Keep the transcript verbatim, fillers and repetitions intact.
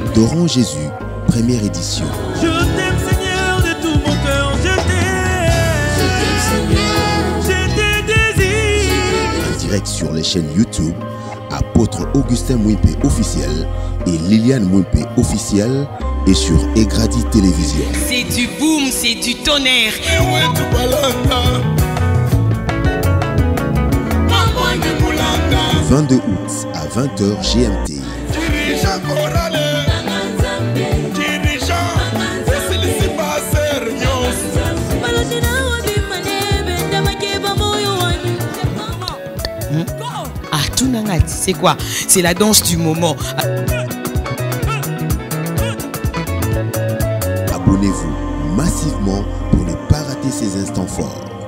Adorons Jésus, première édition. Je t'aime Seigneur de tout mon cœur, je t'aime. Je te désire. En direct sur les chaînes YouTube, Apôtre Augustin Mouimpé officiel et Liliane Mouimpé officielle et sur Egradi Télévision. C'est du boom, c'est du tonnerre. vingt-deux août à vingt heures G M T. Ah, tout nangati, c'est quoi? C'est la danse du moment. Abonnez-vous massivement pour ne pas rater ces instants forts.